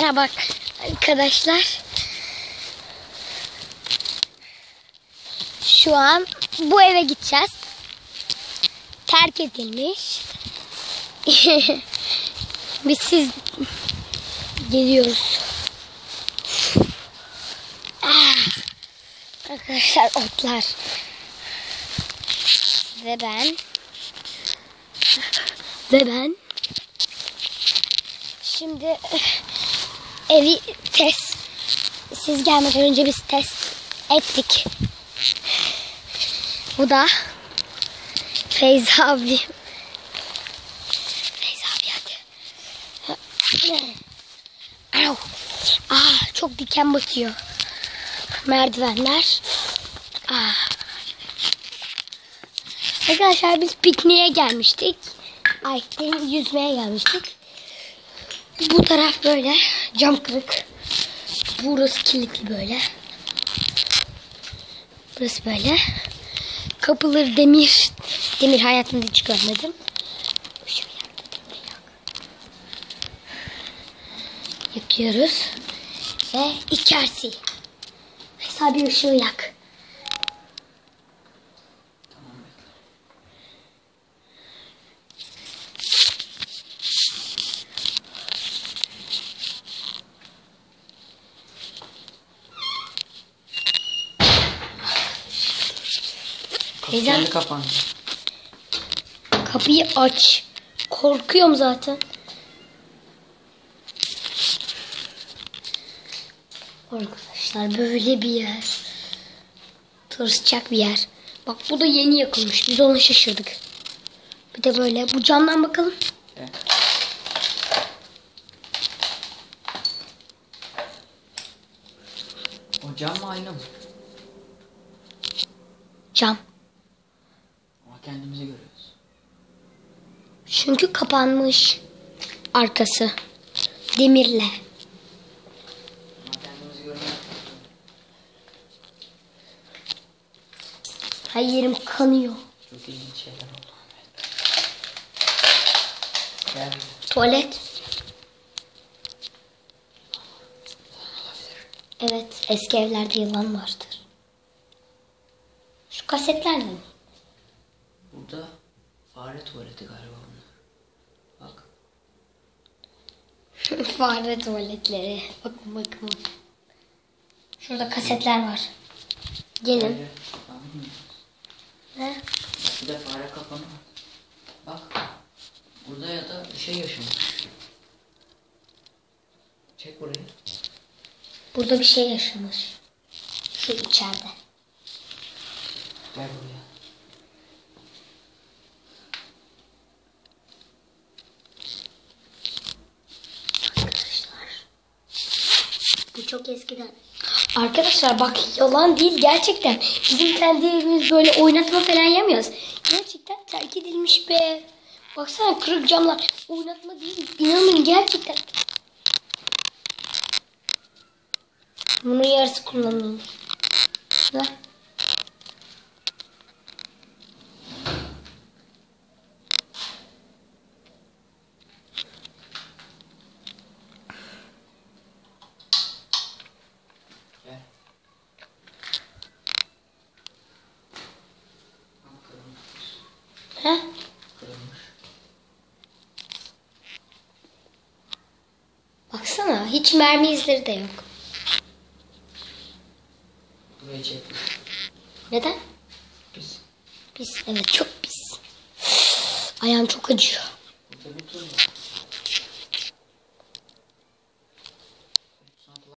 Merhaba arkadaşlar. Şu an bu eve gideceğiz. Terk edilmiş. Biz siz geliyoruz. Arkadaşlar otlar. Ve ben şimdi evi siz gelmeden önce biz test ettik. Bu da Feyza abi. Hadi. Çok diken batıyor. Merdivenler. Arkadaşlar biz pikniğe gelmiştik. Yüzmeye gelmiştik. Bu taraf böyle cam kırık. Burası kilitli böyle. Burası böyle. Kapıları demir. Demir hayatımda hiç görmedim. Yakıyoruz. Ve içerisi. Mesela bir ışığı yak. Kapı kendi kapandı. Kapıyı aç. Korkuyorum zaten. Arkadaşlar böyle bir yer. Tırsacak bir yer. Bak bu da yeni yakılmış. Biz ona şaşırdık. Bir de böyle bu camdan bakalım. Evet. O cam mı ayna mı? Cam. Ama kendimizi görüyoruz. Çünkü kapanmış. Arkası. Demirle. Ama kendimizi görmüyoruz. Her yerim kanıyor. Çok ilginç şeyler oldu Ahmet. Gel. Tuvalet. Evet, eski evlerde yılan vardır. Şu kasetler mi? Burada fare tuvaleti galiba bunlar. Bak. Fare tuvaletleri. Bakın. Şurada kasetler var. Gelin. Ne? Bir de fare kapanı var. Bak. Burada ya da bir şey yaşamış. Çek burayı. Burada bir şey yaşamış. Şu içeride. Gel buraya. Arkadaşlar. Bu çok eskiden. Arkadaşlar bak yalan değil gerçekten. Bizim kendi evimiz böyle oynatma falan yemiyoruz. Gerçekten terk edilmiş be. Baksana kırık camlar. Oynatma değil. İnanın gerçekten. Bunun yarısı kullanılmış. Ne? Gel. Bak kırılmış. He? Kırılmış. Baksana hiç mermi izleri de yok. Burayı çek. Neden? Pis. Evet çok pis. Ayağım çok acıyor. Burada bir tur var.